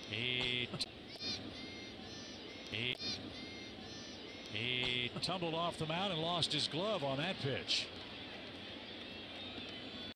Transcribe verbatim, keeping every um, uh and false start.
He, he, he tumbled off the mound and lost his glove on that pitch.